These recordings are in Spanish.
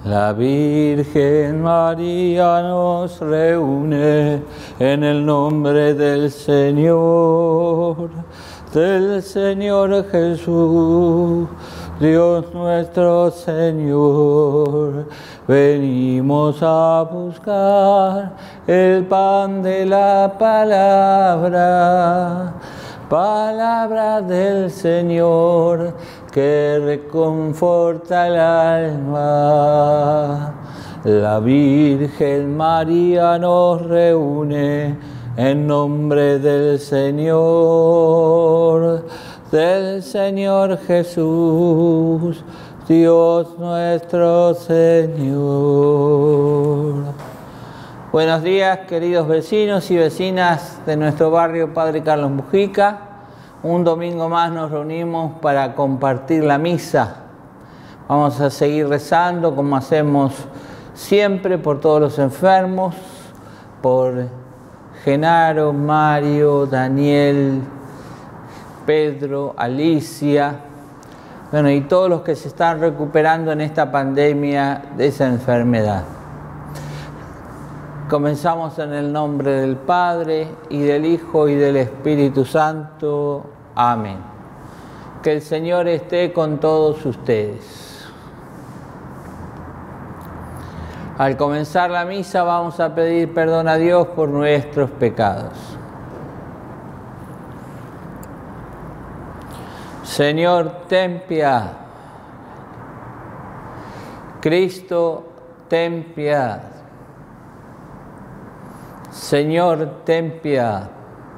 La Virgen María nos reúne en el nombre del Señor Jesús, Dios nuestro Señor. Venimos a buscar el pan de la palabra, palabra del Señor que reconforta el alma. La Virgen María nos reúne en nombre del Señor Jesús, Dios nuestro Señor. Buenos días, queridos vecinos y vecinas de nuestro barrio Padre Carlos Mujica. Un domingo más nos reunimos para compartir la misa. Vamos a seguir rezando como hacemos siempre por todos los enfermos, por Genaro, Mario, Daniel, Pedro, Alicia, bueno, y todos los que se están recuperando en esta pandemia de esa enfermedad. Comenzamos en el nombre del Padre, y del Hijo, y del Espíritu Santo. Amén. Que el Señor esté con todos ustedes. Al comenzar la misa vamos a pedir perdón a Dios por nuestros pecados. Señor, ten piedad. Cristo, ten piedad. Señor, ten piedad.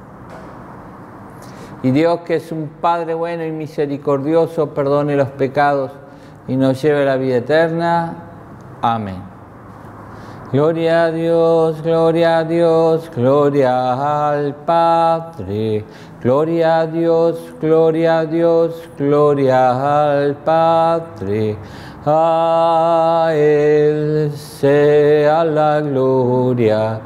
Y Dios, que es un Padre bueno y misericordioso, perdone los pecados y nos lleve a la vida eterna. Amén. Gloria a Dios, gloria a Dios, gloria al Padre. Gloria a Dios, gloria a Dios, gloria al Padre. A Él sea la gloria,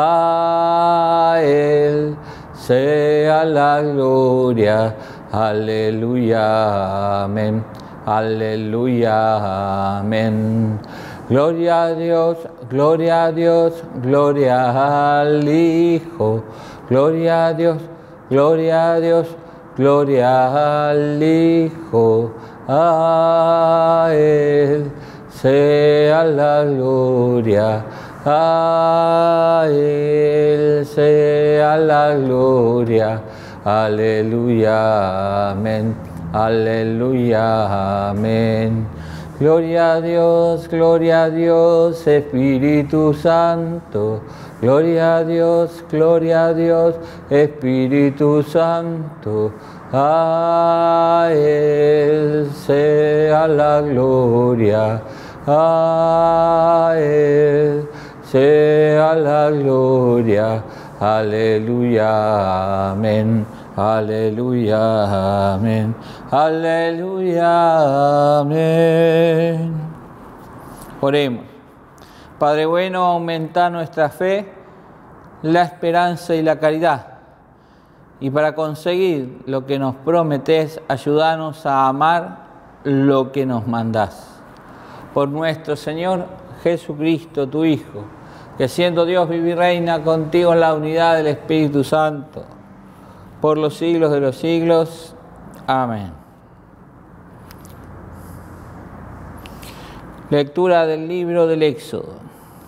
a Él sea la gloria. Aleluya, amén. Aleluya, amén. Gloria a Dios, gloria a Dios, gloria al Hijo. Gloria a Dios, gloria a Dios, gloria al Hijo. A Él sea la gloria, a Él sea la gloria. Aleluya, amén. Aleluya, amén. Gloria a Dios, Espíritu Santo. Gloria a Dios, Espíritu Santo. A Él sea la gloria, a Él sea la gloria. Aleluya, amén. Aleluya, amén. Aleluya, amén. Oremos. Padre bueno, aumenta nuestra fe, la esperanza y la caridad. Y para conseguir lo que nos prometés, ayúdanos a amar lo que nos mandás. Por nuestro Señor Jesucristo, tu Hijo, que siendo Dios vive y reina contigo en la unidad del Espíritu Santo, por los siglos de los siglos. Amén. Lectura del libro del Éxodo.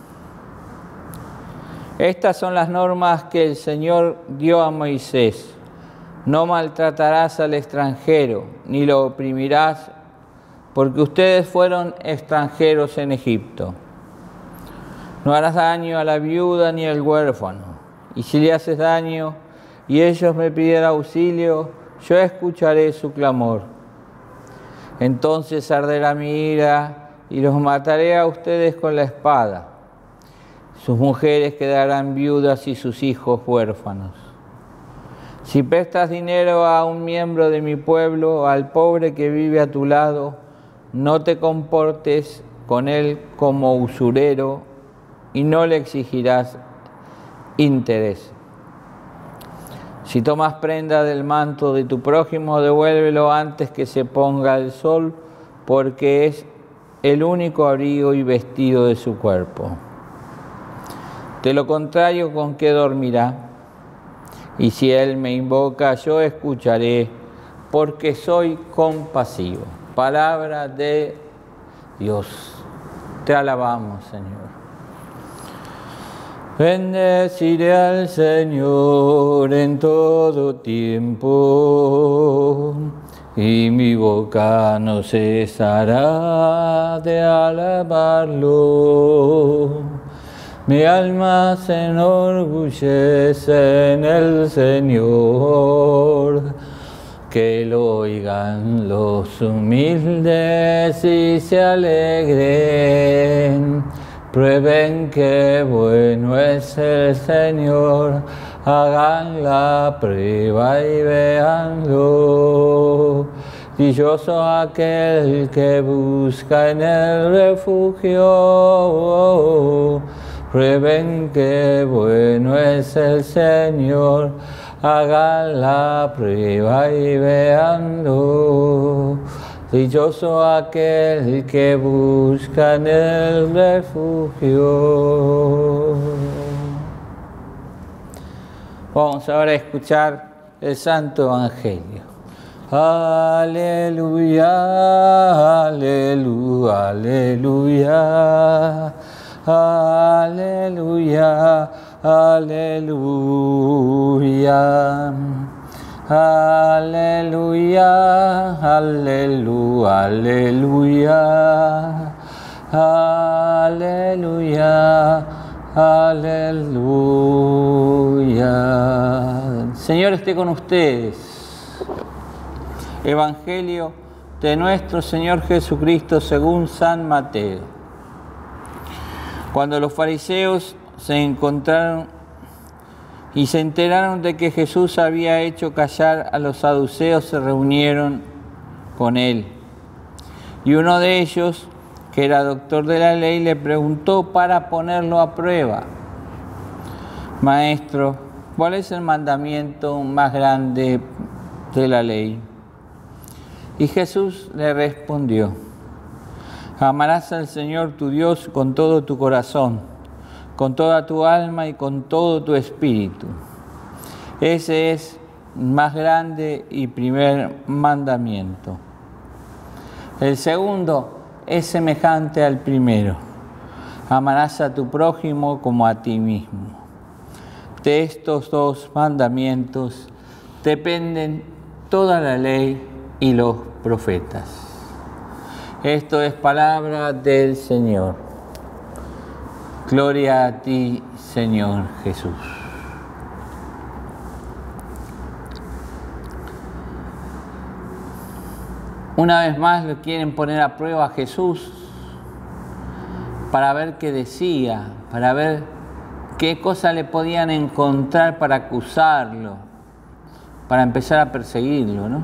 Estas son las normas que el Señor dio a Moisés. No maltratarás al extranjero, ni lo oprimirás, porque ustedes fueron extranjeros en Egipto. No harás daño a la viuda ni al huérfano, y si le haces daño y ellos me pidieran auxilio, yo escucharé su clamor. Entonces arderá mi ira y los mataré a ustedes con la espada. Sus mujeres quedarán viudas y sus hijos huérfanos. Si prestas dinero a un miembro de mi pueblo, al pobre que vive a tu lado, no te comportes con él como usurero y no le exigirás interés. Si tomas prenda del manto de tu prójimo, devuélvelo antes que se ponga el sol, porque es el único abrigo y vestido de su cuerpo. De lo contrario, ¿con qué dormirá? Y si Él me invoca, yo escucharé, porque soy compasivo. Palabra de Dios. Te alabamos, Señor. Bendeciré al Señor en todo tiempo, y mi boca no cesará de alabarlo. Mi alma se enorgullece en el Señor, que lo oigan los humildes y se alegren. Prueben que bueno es el Señor, hagan la prueba y véanlo. Dichoso aquel que busca en el refugio. Prueben que bueno es el Señor, hagan la prueba y véanlo. Dichoso aquel que busca en el refugio. Vamos ahora a escuchar el Santo Evangelio. Aleluya, aleluya, aleluya. Aleluya, aleluya. Aleluya, aleluya, aleluya. Aleluya, aleluya. Señor esté con ustedes. Evangelio de nuestro Señor Jesucristo según San Mateo. Cuando los fariseos se encontraron y se enteraron de que Jesús había hecho callar a los saduceos, se reunieron con él. Y uno de ellos, que era doctor de la ley, le preguntó para ponerlo a prueba: Maestro, ¿cuál es el mandamiento más grande de la ley? Y Jesús le respondió: amarás al Señor tu Dios con todo tu corazón, con toda tu alma y con todo tu espíritu. Ese es el más grande y primer mandamiento. El segundo es semejante al primero: amarás a tu prójimo como a ti mismo. De estos dos mandamientos dependen toda la ley y los profetas. Esto es palabra del Señor. Gloria a ti, Señor Jesús. Una vez más lo quieren poner a prueba a Jesús para ver qué decía, para ver qué cosa le podían encontrar para acusarlo, para empezar a perseguirlo, ¿no?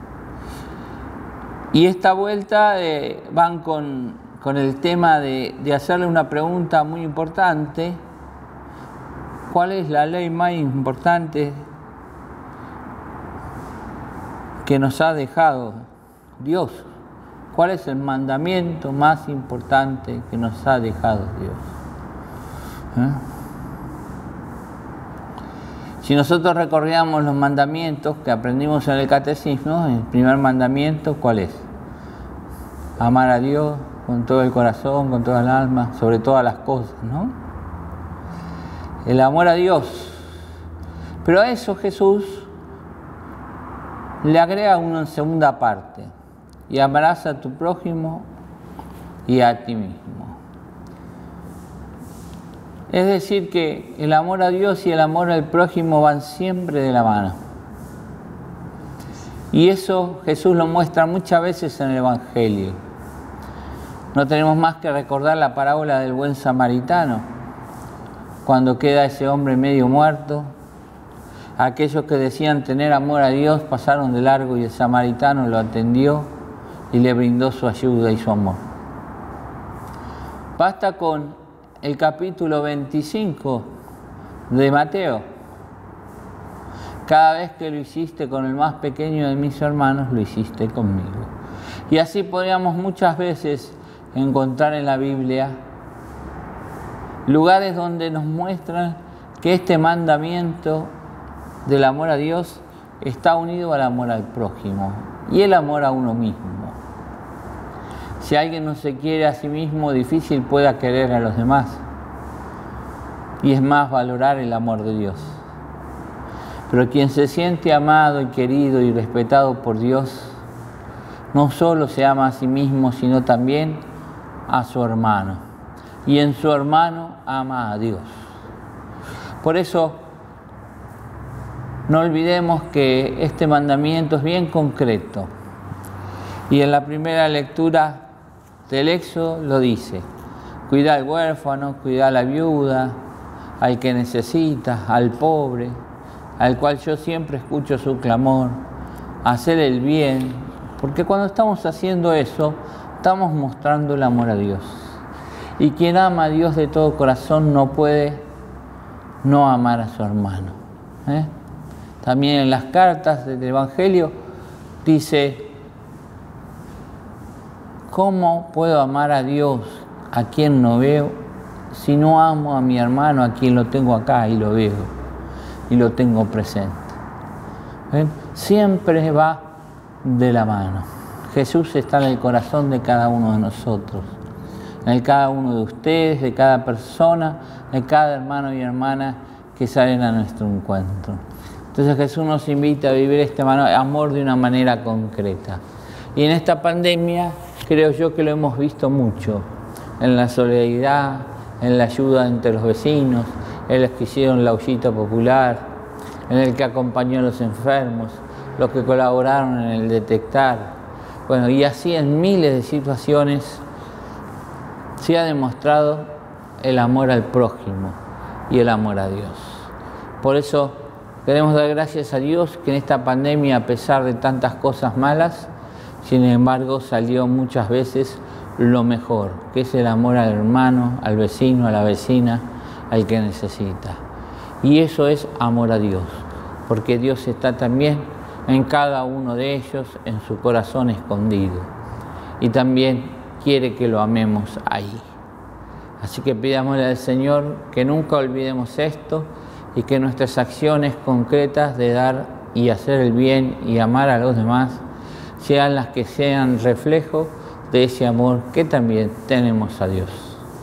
Y esta vuelta van con el tema de hacerle una pregunta muy importante: ¿cuál es la ley más importante que nos ha dejado Dios? ¿Cuál es el mandamiento más importante que nos ha dejado Dios? Si nosotros recorríamos los mandamientos que aprendimos en el catecismo, el primer mandamiento, ¿cuál es? Amar a Dios con todo el corazón, con toda el alma, sobre todas las cosas, ¿no? El amor a Dios. Pero a eso Jesús le agrega una segunda parte: y amarás a tu prójimo y a ti mismo. Es decir, que el amor a Dios y el amor al prójimo van siempre de la mano. Y eso Jesús lo muestra muchas veces en el Evangelio. No tenemos más que recordar la parábola del buen samaritano, cuando queda ese hombre medio muerto. Aquellos que decían tener amor a Dios pasaron de largo y el samaritano lo atendió y le brindó su ayuda y su amor. Basta con el capítulo 25 de Mateo: cada vez que lo hiciste con el más pequeño de mis hermanos, lo hiciste conmigo. Y así podríamos muchas veces encontrar en la Biblia lugares donde nos muestran que este mandamiento del amor a Dios está unido al amor al prójimo y el amor a uno mismo. Si alguien no se quiere a sí mismo, difícil pueda querer a los demás. Y es más, valorar el amor de Dios. Pero quien se siente amado y querido y respetado por Dios, no solo se ama a sí mismo, sino también a su hermano. Y en su hermano ama a Dios. Por eso, no olvidemos que este mandamiento es bien concreto. Y en la primera lectura del Éxodo lo dice: cuida al huérfano, cuida a la viuda, al que necesita, al pobre, al cual yo siempre escucho su clamor, hacer el bien, porque cuando estamos haciendo eso, estamos mostrando el amor a Dios. Y quien ama a Dios de todo corazón no puede no amar a su hermano. También en las cartas del Evangelio dice: ¿cómo puedo amar a Dios a quien no veo si no amo a mi hermano a quien lo tengo acá y lo veo y lo tengo presente? Siempre va de la mano. Jesús está en el corazón de cada uno de nosotros, en cada uno de ustedes, de cada persona, de cada hermano y hermana que salen a nuestro encuentro. Entonces Jesús nos invita a vivir este amor de una manera concreta. Y en esta pandemia creo yo que lo hemos visto mucho, en la solidaridad, en la ayuda entre los vecinos, en los que hicieron la ollita popular, en el que acompañó a los enfermos, los que colaboraron en el detectar. Bueno, y así en miles de situaciones se ha demostrado el amor al prójimo y el amor a Dios. Por eso queremos dar gracias a Dios que en esta pandemia, a pesar de tantas cosas malas, sin embargo salió muchas veces lo mejor, que es el amor al hermano, al vecino, a la vecina, al que necesita. Y eso es amor a Dios, porque Dios está también en cada uno de ellos, en su corazón escondido. Y también quiere que lo amemos ahí. Así que pidámosle al Señor que nunca olvidemos esto y que nuestras acciones concretas de dar y hacer el bien y amar a los demás sean las que sean reflejo de ese amor que también tenemos a Dios.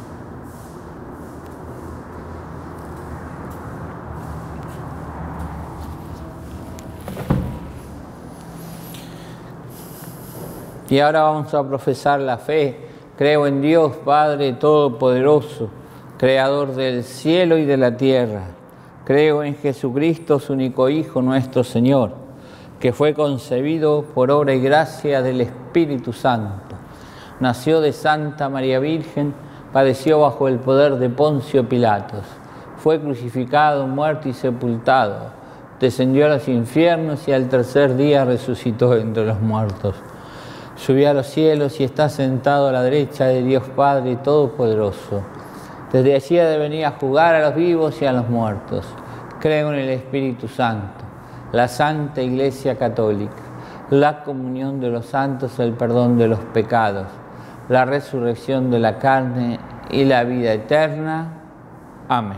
Y ahora vamos a profesar la fe. Creo en Dios, Padre Todopoderoso, Creador del cielo y de la tierra. Creo en Jesucristo, su único Hijo, nuestro Señor, que fue concebido por obra y gracia del Espíritu Santo. Nació de Santa María Virgen, padeció bajo el poder de Poncio Pilatos, fue crucificado, muerto y sepultado, descendió a los infiernos y al tercer día resucitó entre los muertos. Subió a los cielos y está sentado a la derecha de Dios Padre Todopoderoso. Desde allí ha de venir a juzgar a los vivos y a los muertos. Creo en el Espíritu Santo, la Santa Iglesia Católica, la comunión de los santos, el perdón de los pecados, la resurrección de la carne y la vida eterna. Amén.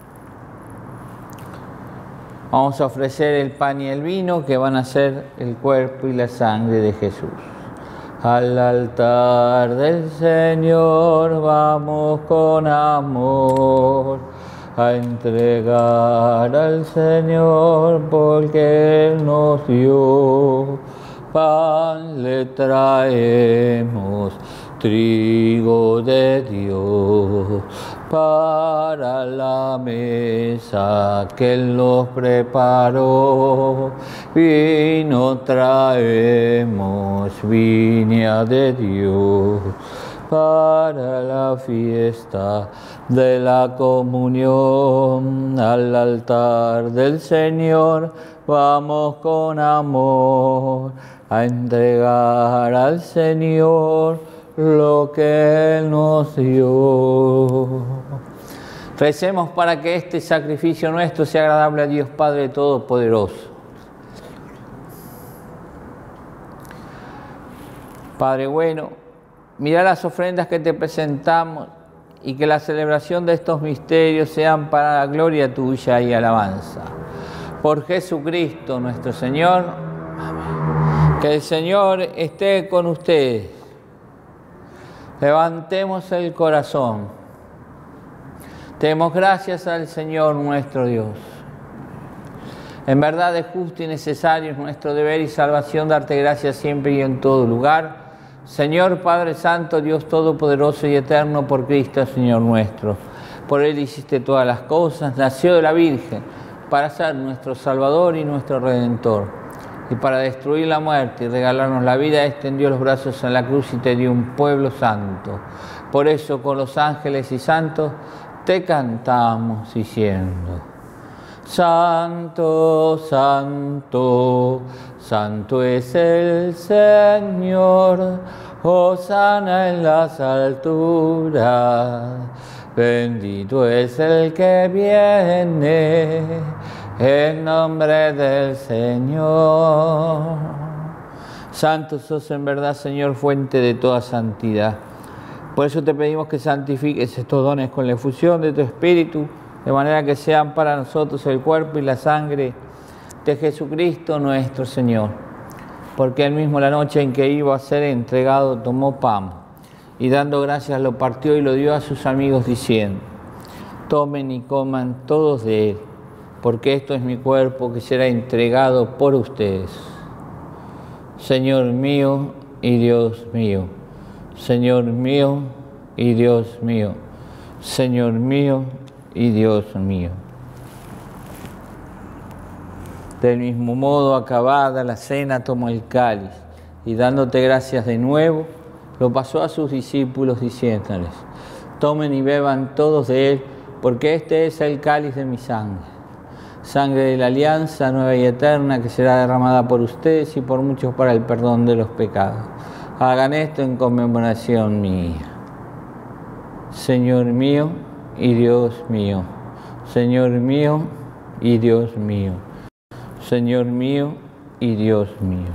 Vamos a ofrecer el pan y el vino que van a ser el cuerpo y la sangre de Jesús. Al altar del Señor vamos con amor a entregar al Señor porque Él nos dio. Pan le traemos, trigo de Dios, para la mesa que Él nos preparó. Vino traemos, viña de Dios, para la fiesta de la comunión. Al altar del Señor vamos con amor a entregar al Señor lo que Él nos dio. Recemos para que este sacrificio nuestro sea agradable a Dios Padre Todopoderoso. Padre bueno, mira las ofrendas que te presentamos y que la celebración de estos misterios sean para la gloria tuya y alabanza. Por Jesucristo nuestro Señor. Amén. Que el Señor esté con ustedes. Levantemos el corazón. Demos gracias al Señor nuestro Dios. En verdad es justo y necesario, es nuestro deber y salvación darte gracias siempre y en todo lugar. Señor Padre Santo, Dios Todopoderoso y Eterno, por Cristo, Señor nuestro. Por Él hiciste todas las cosas, nació de la Virgen, para ser nuestro Salvador y nuestro Redentor. Y para destruir la muerte y regalarnos la vida, extendió los brazos en la cruz y te dio un pueblo santo. Por eso, con los ángeles y santos, te cantamos diciendo: Santo, santo, santo es el Señor, hosana en las alturas, bendito es el que viene en nombre del Señor. Santo sos en verdad, Señor, fuente de toda santidad. Por eso te pedimos que santifiques estos dones con la efusión de tu Espíritu, de manera que sean para nosotros el cuerpo y la sangre de Jesucristo nuestro Señor. Porque Él mismo, la noche en que iba a ser entregado, tomó pan y dando gracias lo partió y lo dio a sus amigos diciendo: tomen y coman todos de Él, porque esto es mi cuerpo que será entregado por ustedes. Señor mío y Dios mío, Señor mío y Dios mío, Señor mío y Dios mío. Del mismo modo, acabada la cena, tomó el cáliz y dándote gracias de nuevo, lo pasó a sus discípulos diciéndoles: tomen y beban todos de él, porque este es el cáliz de mi sangre, sangre de la alianza nueva y eterna, que será derramada por ustedes y por muchos para el perdón de los pecados. Hagan esto en conmemoración mía. Señor mío y Dios mío, Señor mío y Dios mío, Señor mío y Dios mío.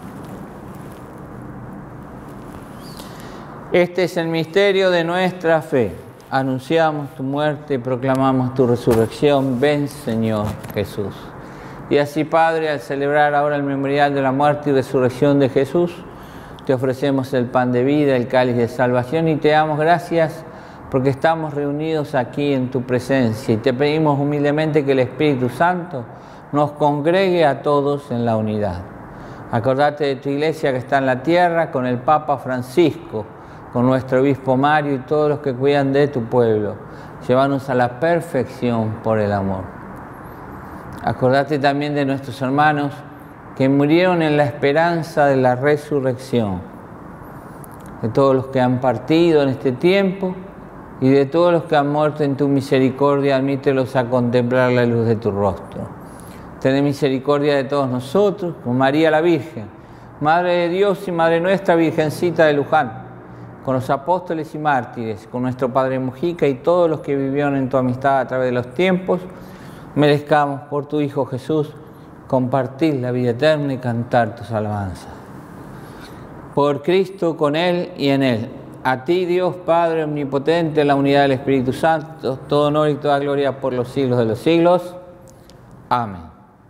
Este es el misterio de nuestra fe. Anunciamos tu muerte y proclamamos tu resurrección. Ven, Señor Jesús. Y así, Padre, al celebrar ahora el memorial de la muerte y resurrección de Jesús, te ofrecemos el pan de vida, el cáliz de salvación, y te damos gracias porque estamos reunidos aquí en tu presencia, y te pedimos humildemente que el Espíritu Santo nos congregue a todos en la unidad. Acordate de tu iglesia que está en la tierra, con el Papa Francisco, con nuestro obispo Mario y todos los que cuidan de tu pueblo. Llévanos a la perfección por el amor. Acordate también de nuestros hermanos que murieron en la esperanza de la resurrección, de todos los que han partido en este tiempo y de todos los que han muerto en tu misericordia. Admítelos a contemplar la luz de tu rostro. Ten misericordia de todos nosotros, con María la Virgen, Madre de Dios y Madre nuestra, Virgencita de Luján, con los apóstoles y mártires, con nuestro Padre Mujica y todos los que vivieron en tu amistad a través de los tiempos, merezcamos por tu Hijo Jesús compartir la vida eterna y cantar tus alabanzas. Por Cristo, con Él y en Él, a ti, Dios Padre omnipotente, en la unidad del Espíritu Santo, todo honor y toda gloria por los siglos de los siglos. Amén.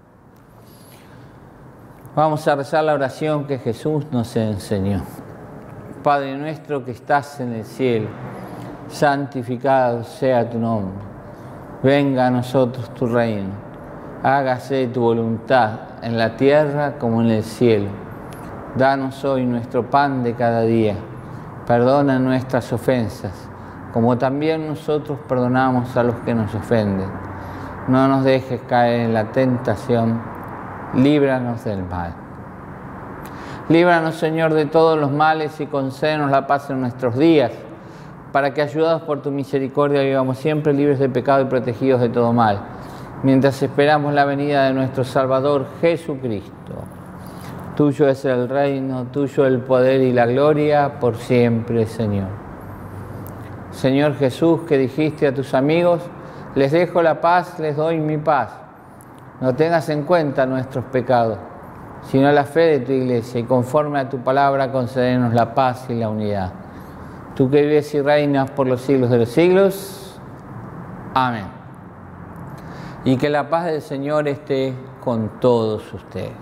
Vamos a rezar la oración que Jesús nos enseñó. Padre nuestro que estás en el cielo, santificado sea tu nombre. Venga a nosotros tu reino. Hágase tu voluntad en la tierra como en el cielo. Danos hoy nuestro pan de cada día. Perdona nuestras ofensas, como también nosotros perdonamos a los que nos ofenden. No nos dejes caer en la tentación, líbranos del mal. Líbranos, Señor, de todos los males y concédenos la paz en nuestros días, para que, ayudados por tu misericordia, vivamos siempre libres de pecado y protegidos de todo mal, mientras esperamos la venida de nuestro Salvador Jesucristo. Tuyo es el reino, tuyo el poder y la gloria, por siempre, Señor. Señor Jesús, que dijiste a tus amigos: les dejo la paz, les doy mi paz. No tengas en cuenta nuestros pecados, sino la fe de tu iglesia, y conforme a tu palabra concédenos la paz y la unidad. tú que vives y reinas por los siglos de los siglos. Amén. Y que la paz del Señor esté con todos ustedes.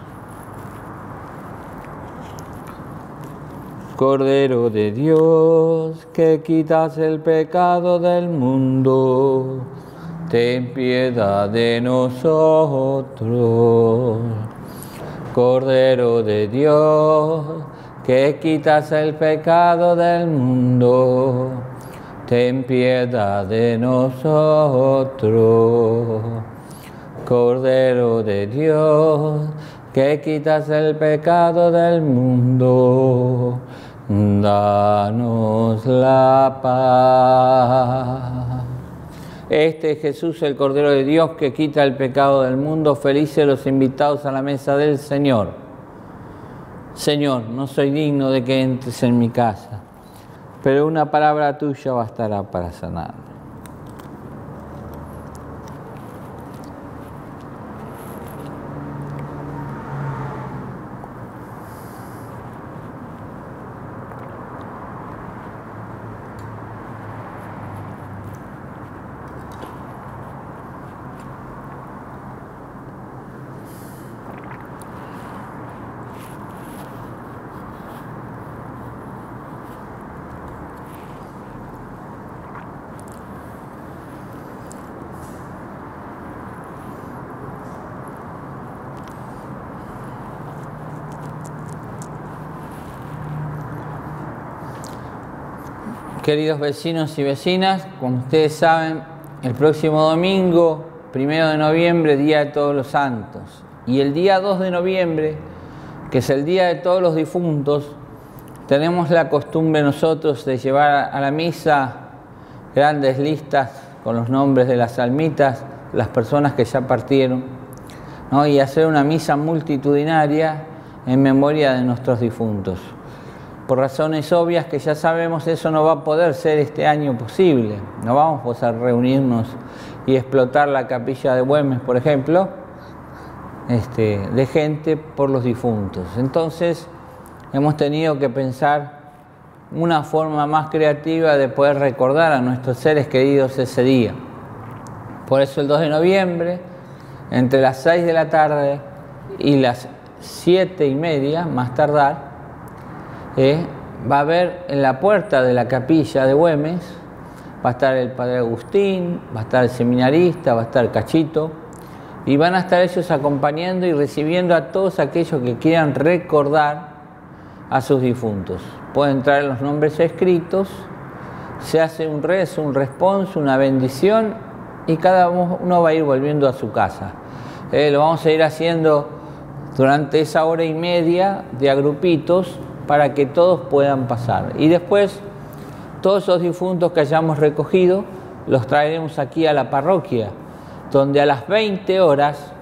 Cordero de Dios, que quitas el pecado del mundo, ten piedad de nosotros. Cordero de Dios, que quitas el pecado del mundo, ten piedad de nosotros. Cordero de Dios, que quitas el pecado del mundo, danos la paz. Este es Jesús, el Cordero de Dios, que quita el pecado del mundo. Felices los invitados a la mesa del Señor. Señor, no soy digno de que entres en mi casa, pero una palabra tuya bastará para sanarme. Queridos vecinos y vecinas, como ustedes saben, el próximo domingo, 1 de noviembre, Día de Todos los Santos, y el día 2 de noviembre, que es el Día de Todos los Difuntos, tenemos la costumbre nosotros de llevar a la misa grandes listas con los nombres de las almitas, las personas que ya partieron, ¿no? Y hacer una misa multitudinaria en memoria de nuestros difuntos. Por razones obvias que ya sabemos, eso no va a poder ser este año posible. No vamos a poder reunirnos y explotar la capilla de Güemes, por ejemplo, de gente por los difuntos. Entonces, hemos tenido que pensar una forma más creativa de poder recordar a nuestros seres queridos ese día. Por eso el 2 de noviembre, entre las 6 de la tarde y las 7:30, más tardar, va a haber en la puerta de la capilla de Güemes, va a estar el padre Agustín, va a estar el seminarista, va a estar Cachito, y van a estar ellos acompañando y recibiendo a todos aquellos que quieran recordar a sus difuntos. Pueden traer los nombres escritos, se hace un rezo, un responso, una bendición, y cada uno va a ir volviendo a su casa. Lo vamos a ir haciendo durante esa hora y media de a grupitos, para que todos puedan pasar. Y después, todos esos difuntos que hayamos recogido, los traeremos aquí a la parroquia, donde a las 20 horas,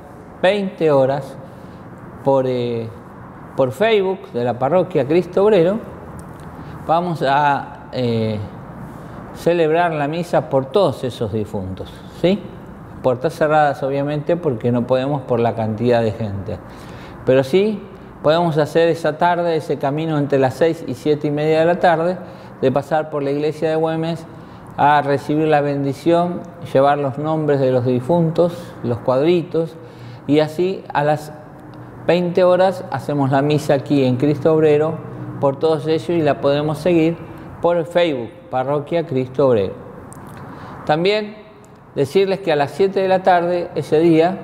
por Facebook de la parroquia Cristo Obrero, vamos a celebrar la misa por todos esos difuntos, ¿sí? Puertas cerradas, obviamente, porque no podemos por la cantidad de gente. Pero sí, podemos hacer esa tarde, ese camino entre las 6 y 7:30 de la tarde, de pasar por la iglesia de Güemes a recibir la bendición, llevar los nombres de los difuntos, los cuadritos, y así a las 20 horas hacemos la misa aquí en Cristo Obrero por todos ellos, y la podemos seguir por el Facebook, Parroquia Cristo Obrero. También decirles que a las 7 de la tarde, ese día,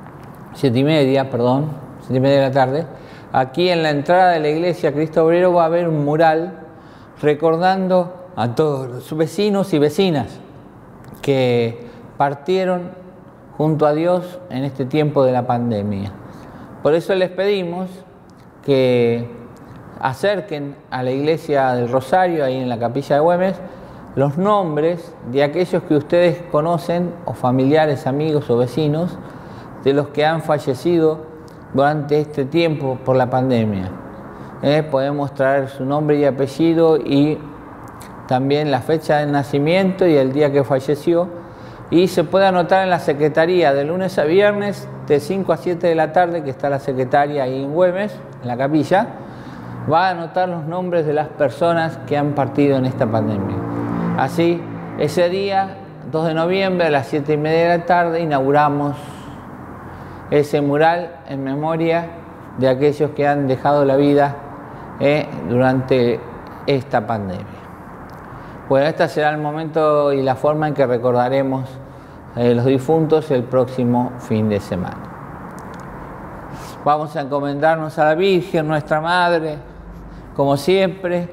7:30 de la tarde, aquí en la entrada de la iglesia Cristo Obrero va a haber un mural recordando a todos los vecinos y vecinas que partieron junto a Dios en este tiempo de la pandemia. Por eso les pedimos que acerquen a la iglesia del Rosario, ahí en la capilla de Güemes, los nombres de aquellos que ustedes conocen, o familiares, amigos o vecinos, de los que han fallecido durante este tiempo por la pandemia. Podemos traer su nombre y apellido y también la fecha de nacimiento y el día que falleció, y se puede anotar en la secretaría de lunes a viernes de 5 a 7 de la tarde, que está la secretaria ahí en Güemes, en la capilla, va a anotar los nombres de las personas que han partido en esta pandemia. Así, ese día, 2 de noviembre, a las 7:30 de la tarde, inauguramos ese mural en memoria de aquellos que han dejado la vida durante esta pandemia. Bueno, este será el momento y la forma en que recordaremos los difuntos el próximo fin de semana. Vamos a encomendarnos a la Virgen, nuestra Madre, como siempre.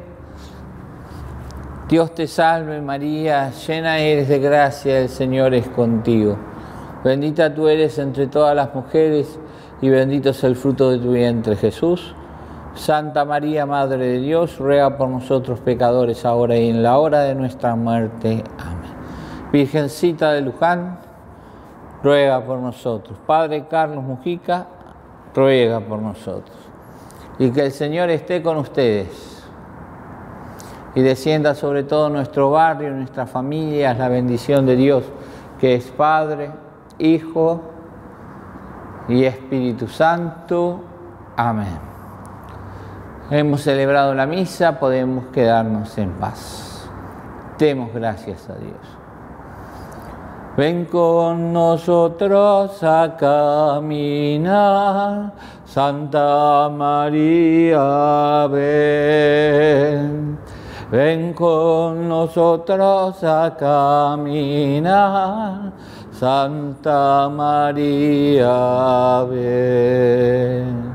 Dios te salve María, llena eres de gracia, el Señor es contigo. Bendita tú eres entre todas las mujeres y bendito es el fruto de tu vientre, Jesús. Santa María, Madre de Dios, ruega por nosotros pecadores, ahora y en la hora de nuestra muerte. Amén. Virgencita de Luján, ruega por nosotros. Padre Carlos Mujica, ruega por nosotros. Y que el Señor esté con ustedes y descienda sobre todo nuestro barrio, nuestras familias, la bendición de Dios, que es Padre, Hijo y Espíritu Santo. Amén. Hemos celebrado la misa, podemos quedarnos en paz. Demos gracias a Dios. Ven con nosotros a caminar, Santa María, ven. Ven con nosotros a caminar, Santa María, ven.